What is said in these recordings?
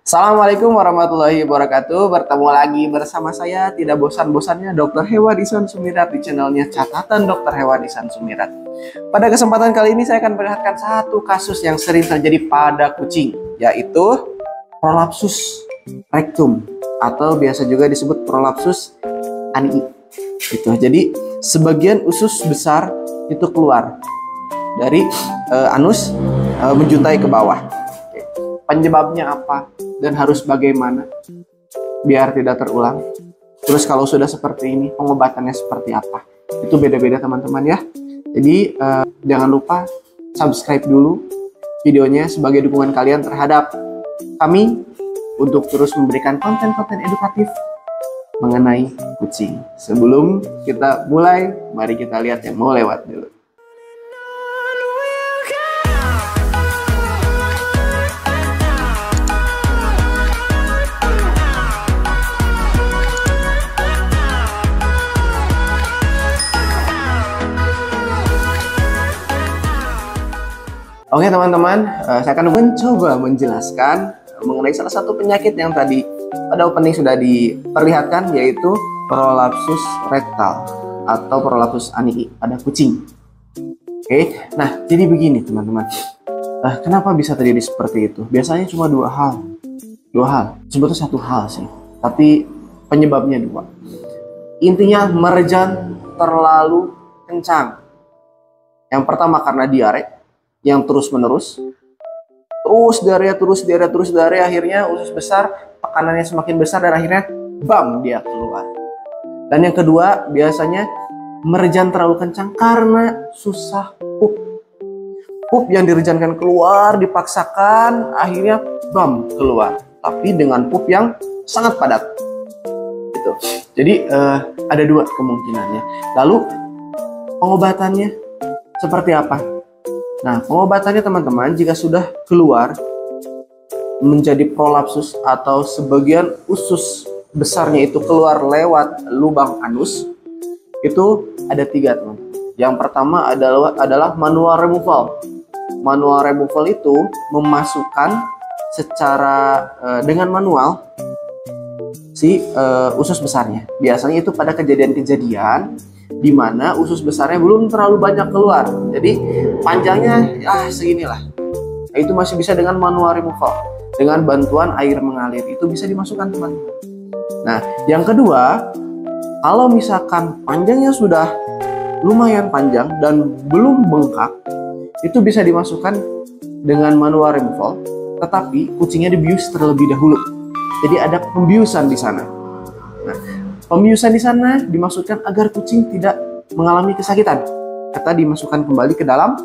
Assalamualaikum warahmatullahi wabarakatuh. Bertemu lagi bersama saya tidak bosan-bosannya Dr. Hewan Ihsan Sumirat di channelnya Catatan Dr. Hewan Ihsan Sumirat. Pada kesempatan kali ini saya akan memperlihatkan satu kasus yang sering terjadi pada kucing, yaitu prolapsus rectum atau biasa juga disebut prolapsus ani. Gitu. Jadi sebagian usus besar itu keluar dari anus menjuntai ke bawah. Penyebabnya apa dan harus bagaimana biar tidak terulang. Terus kalau sudah seperti ini, pengobatannya seperti apa? Itu beda-beda teman-teman ya. Jadi jangan lupa subscribe dulu videonya sebagai dukungan kalian terhadap kami untuk terus memberikan konten-konten edukatif mengenai kucing. Sebelum kita mulai, mari kita lihat yang mau lewat dulu. Oke teman-teman, saya akan mencoba menjelaskan mengenai salah satu penyakit yang tadi pada opening sudah diperlihatkan, yaitu prolapsus rektal atau prolapsus ani pada kucing. Oke, nah jadi begini teman-teman, kenapa bisa terjadi seperti itu? Biasanya cuma dua hal, sebetulnya satu hal sih, tapi penyebabnya dua. Intinya merejan terlalu kencang. Yang pertama karena diare yang terus-menerus, terus diare, akhirnya usus besar, tekanannya semakin besar dan akhirnya bam, dia keluar. Dan yang kedua biasanya merejan terlalu kencang karena susah pup yang direjankan keluar, dipaksakan, akhirnya bam, keluar, tapi dengan pup yang sangat padat gitu. Jadi ada dua kemungkinannya. Lalu pengobatannya seperti apa? Nah, pengobatannya teman-teman, jika sudah keluar menjadi prolapsus atau sebagian usus besarnya itu keluar lewat lubang anus, itu ada tiga teman. Yang pertama adalah manual removal. Manual removal itu memasukkan secara dengan manual si usus besarnya. Biasanya itu pada kejadian-kejadian di mana usus besarnya belum terlalu banyak keluar, jadi panjangnya seginilah. Nah, itu masih bisa dengan manual removal, dengan bantuan air mengalir, itu bisa dimasukkan teman-teman. Nah, yang kedua, kalau misalkan panjangnya sudah lumayan panjang dan belum bengkak, itu bisa dimasukkan dengan manual removal, tetapi kucingnya dibius terlebih dahulu. Jadi ada pembiusan di sana. Nah, pembiusan di sana dimaksudkan agar kucing tidak mengalami kesakitan. Kata dimasukkan kembali ke dalam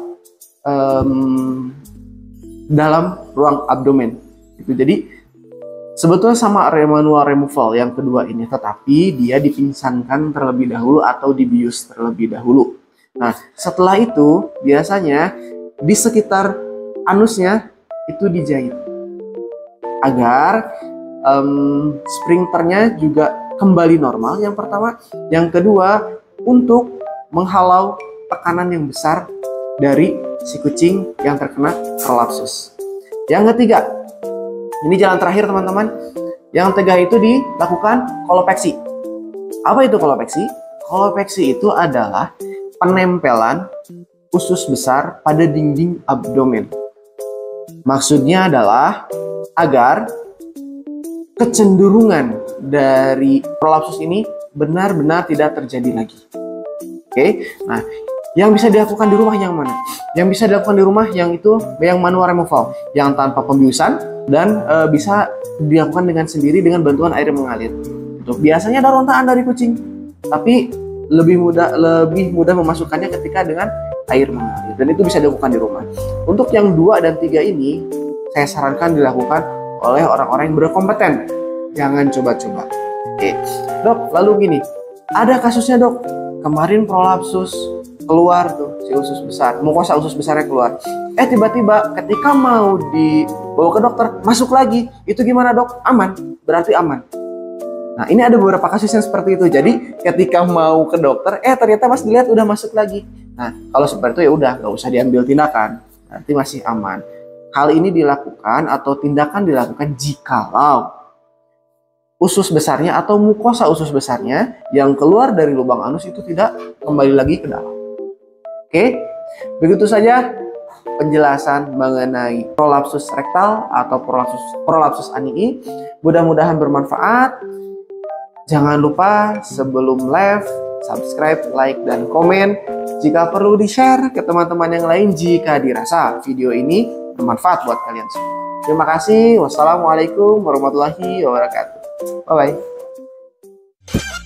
ruang abdomen. Itu jadi sebetulnya sama manual removal yang kedua ini, tetapi dia dipingsankan terlebih dahulu atau dibius terlebih dahulu. Nah, setelah itu biasanya di sekitar anusnya itu dijahit agar sphincternya juga kembali normal, yang pertama. Yang kedua, untuk menghalau tekanan yang besar dari si kucing yang terkena prolapsus. Yang ketiga, ini jalan terakhir teman-teman, yang ketiga itu dilakukan kolopeksi. Apa itu kolopeksi? Kolopeksi itu adalah penempelan usus besar pada dinding abdomen. Maksudnya adalah agar kecenderungan dari prolapsus ini benar-benar tidak terjadi lagi. Oke, nah yang bisa dilakukan di rumah yang mana? Yang bisa dilakukan di rumah yang manual removal, yang tanpa pembiusan dan bisa dilakukan dengan sendiri dengan bantuan air mengalir. Itu biasanya ada rontaan dari kucing, tapi lebih mudah memasukkannya ketika dengan air mengalir, dan itu bisa dilakukan di rumah. Untuk yang 2 dan 3 ini saya sarankan dilakukan oleh orang-orang yang berkompeten. Jangan coba-coba. Oke, dok, lalu gini, ada kasusnya dok, kemarin prolapsus keluar tuh si usus besar, mukosa usus besarnya keluar. Tiba-tiba ketika mau dibawa ke dokter, masuk lagi. Itu gimana dok? Aman, berarti aman. Nah, ini ada beberapa kasus yang seperti itu. Jadi ketika mau ke dokter, ternyata pas dilihat udah masuk lagi. Nah, kalau seperti itu ya udah, nggak usah diambil tindakan, nanti masih aman. Hal ini dilakukan atau tindakan dilakukan jikalau usus besarnya atau mukosa usus besarnya yang keluar dari lubang anus itu tidak kembali lagi ke dalam. Oke, begitu saja penjelasan mengenai prolapsus rektal atau prolapsus anii. Mudah-mudahan bermanfaat. Jangan lupa sebelum live, subscribe, like, dan komen. Jika perlu di-share ke teman-teman yang lain jika dirasa video ini bermanfaat buat kalian semua. Terima kasih. Wassalamualaikum warahmatullahi wabarakatuh. Bye-bye.